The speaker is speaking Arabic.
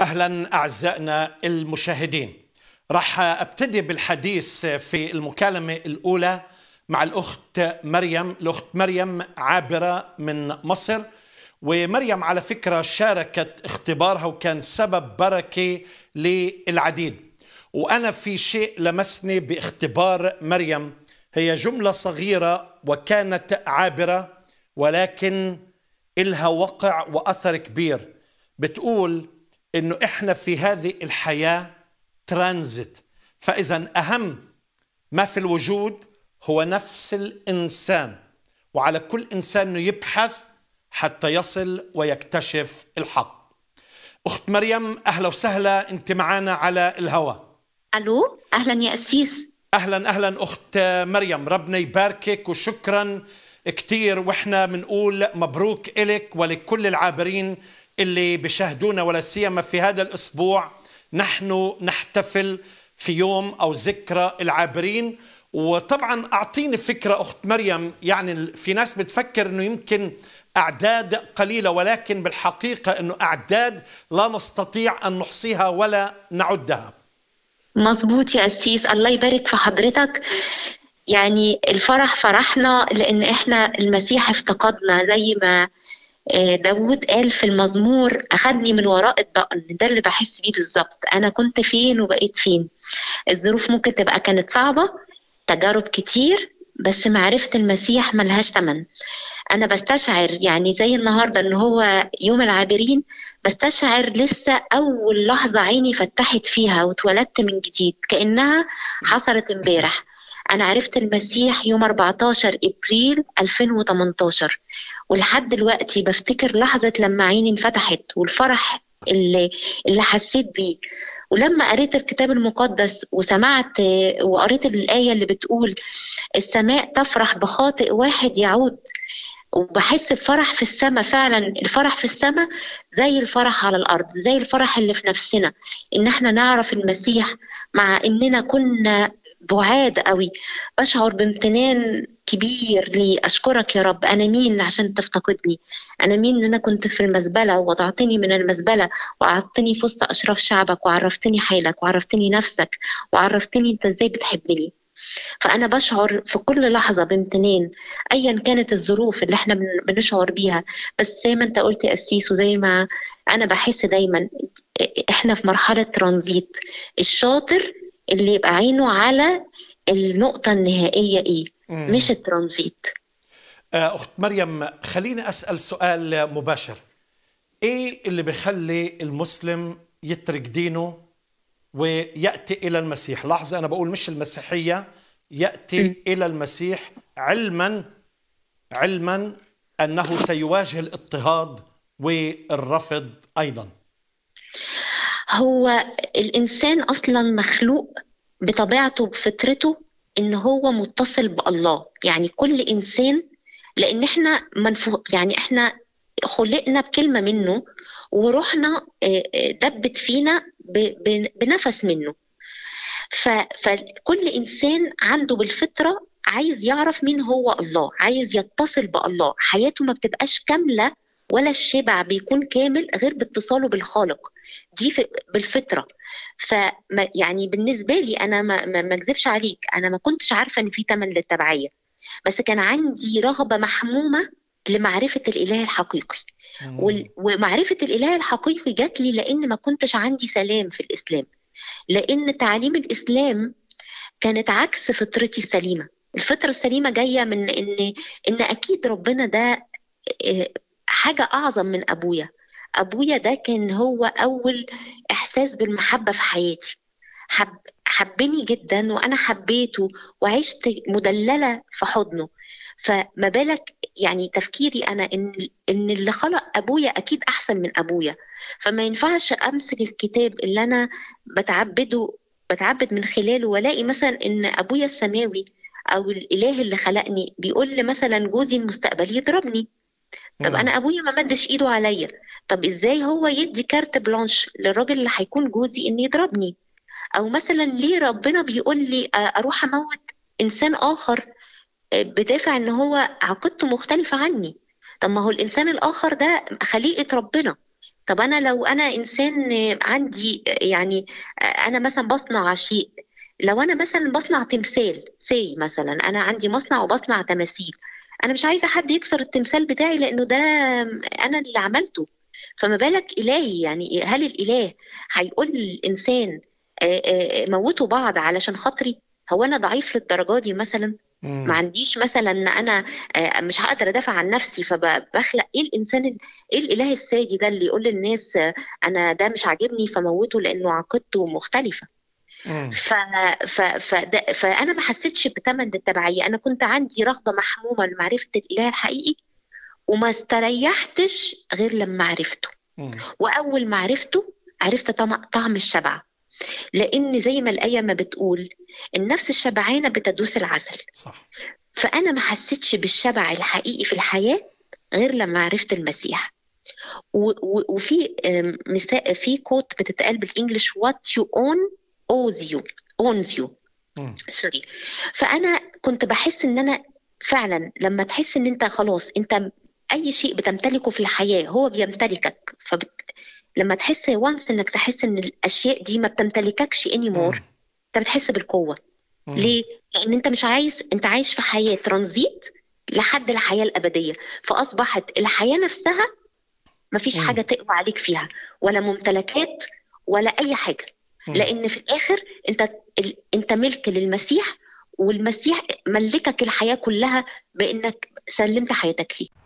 أهلا أعزائنا المشاهدين. راح أبتدي بالحديث في المكالمة الأولى مع الأخت مريم. الأخت مريم عابرة من مصر، ومريم على فكرة شاركت اختبارها وكان سبب بركة للعديد. وأنا في شيء لمسني باختبار مريم، هي جملة صغيرة وكانت عابرة ولكن إلها وقع وأثر كبير. بتقول إنه إحنا في هذه الحياة ترانزيت، فإذا أهم ما في الوجود هو نفس الإنسان، وعلى كل إنسان إنه يبحث حتى يصل ويكتشف الحق. أخت مريم أهلا وسهلا، أنت معنا على الهواء. ألو، أهلا يا أسيس. أهلا أخت مريم، ربنا يباركك وشكرا كتير، وإحنا بنقول مبروك إلك ولكل العابرين اللي بيشاهدونا، ولا سيما في هذا الأسبوع نحن نحتفل في يوم أو ذكرى العابرين. وطبعا أعطيني فكرة أخت مريم، يعني في ناس بتفكر أنه يمكن أعداد قليلة، ولكن بالحقيقة أنه أعداد لا نستطيع أن نحصيها ولا نعدها. مظبوط يا أسيس، الله يبارك في حضرتك. يعني الفرح فرحنا لأن إحنا المسيح افتقدنا، زي ما داود قال في المزمور: أخدني من وراء الضأن. ده اللي بحس بيه بالظبط، أنا كنت فين وبقيت فين. الظروف ممكن تبقى كانت صعبة، تجارب كتير، بس معرفة المسيح ملهاش تمن. أنا بستشعر يعني زي النهاردة إن هو يوم العابرين، بستشعر لسه أول لحظة عيني فتحت فيها واتولدت من جديد، كأنها حصلت امبارح. أنا عرفت المسيح يوم 14 إبريل 2018، ولحد دلوقتي بفتكر لحظة لما عيني انفتحت والفرح اللي حسيت بيه. ولما قريت الكتاب المقدس وسمعت وقريت الآية اللي بتقول: السماء تفرح بخاطئ واحد يعود، وبحس بفرح في السماء. فعلا الفرح في السماء زي الفرح على الأرض، زي الفرح اللي في نفسنا إن احنا نعرف المسيح مع إننا كنا بعاد قوي. بشعر بامتنان كبير لي. أشكرك يا رب، أنا مين عشان تفتقدني؟ أنا مين إن أنا كنت في المزبلة ووضعتني من المزبلة وقعدتني في وسط أشراف شعبك، وعرفتني حالك وعرفتني نفسك وعرفتني أنت إزاي بتحبني. فأنا بشعر في كل لحظة بامتنان أيا كانت الظروف اللي احنا بنشعر بيها. بس زي ما انت قلت يا أسيس، وزي ما أنا بحس دايما، احنا في مرحلة ترانزيت. الشاطر اللي يبقى عينه على النقطة النهائية ايه، مش الترانزيت. أخت مريم، خليني أسأل سؤال مباشر. إيه اللي بيخلي المسلم يترك دينه ويأتي إلى المسيح؟ لحظة، أنا بقول مش المسيحية، يأتي إلى المسيح علما أنه سيواجه الاضطهاد والرفض أيضا. هو الإنسان أصلا مخلوق بطبيعته بفطرته إن هو متصل بالله. يعني كل إنسان، لأن إحنا يعني إحنا خلقنا بكلمة منه، وروحنا دبت فينا بنفس منه. فكل إنسان عنده بالفطرة عايز يعرف مين هو الله، عايز يتصل بالله. حياته ما بتبقاش كاملة ولا الشبع بيكون كامل غير باتصاله بالخالق. دي بالفطرة. يعني بالنسبة لي أنا ما اكذبش عليك، أنا ما كنتش عارفة إن في تمن للتبعية، بس كان عندي رغبة محمومة لمعرفة الإله الحقيقي. ومعرفة الإله الحقيقي جات لي لأن ما كنتش عندي سلام في الإسلام، لأن تعليم الإسلام كانت عكس فطرتي السليمة. الفطرة السليمة جاية من إن أكيد ربنا ده حاجة أعظم من أبويا. أبويا ده كان هو أول إحساس بالمحبة في حياتي. حبني جدا وأنا حبيته وعشت مدللة في حضنه. فما بالك يعني تفكيري أنا إن اللي خلق أبويا أكيد أحسن من أبويا. فما ينفعش أمسك الكتاب اللي أنا بتعبد من خلاله والاقي مثلا إن أبويا السماوي أو الإله اللي خلقني بيقول لي مثلا جوزي المستقبلي يضربني. طب أنا أبويا ما مدش إيده عليا، طب إزاي هو يدي كارت بلانش للراجل اللي هيكون جوزي إن يضربني؟ أو مثلا ليه ربنا بيقول لي أروح أموت إنسان آخر بدافع إن هو عقيدته مختلفة عني؟ طب ما هو الإنسان الآخر ده خليقة ربنا. طب أنا لو أنا إنسان عندي يعني أنا مثلا بصنع شيء، لو أنا مثلا بصنع تمثال مثلا أنا عندي مصنع وبصنع تماثيل، أنا مش عايزة حد يكسر التمثال بتاعي لأنه ده أنا اللي عملته. فما بالك إلهي؟ يعني هل الإله هيقول للإنسان موتوا بعض علشان خاطري؟ هو أنا ضعيف للدرجة دي مثلا؟ ما مم. عنديش مثلا ان انا مش هقدر ادافع عن نفسي فبخلق ايه الانسان ايه الاله السادي ده اللي يقول للناس انا ده مش عاجبني فموته لانه عقيدته مختلفه. مم. ف... فانا ما حسيتش بثمن التبعيه، انا كنت عندي رغبه محمومه لمعرفه الاله الحقيقي وما استريحتش غير لما عرفته. مم. واول ما عرفته عرفت طعم الشبع، لان زي ما الايه ما بتقول النفس الشبعانه بتدوس العسل. صح. فأنا ما حسيتش بالشبع الحقيقي في الحياة غير لما عرفت المسيح. وفي في كوت بتتقال بالإنجليش what you own owns you مم. سوري. فأنا كنت بحس إن أنا فعلا لما تحس إن أنت خلاص أنت أي شيء بتمتلكه في الحياة هو بيمتلكك، لما تحس وانس إنك تحس إن الأشياء دي ما بتمتلككش anymore، مم. أنت بتحس بالقوة. مم. ليه؟ لأن أنت مش عايز، أنت عايش في حياة ترانزيت لحد الحياة الأبدية، فأصبحت الحياة نفسها مفيش مم. حاجة تقوى عليك فيها، ولا ممتلكات ولا أي حاجة. مم. لأن في الآخر أنت ملك للمسيح، والمسيح ملكك الحياة كلها بأنك سلمت حياتك ليه.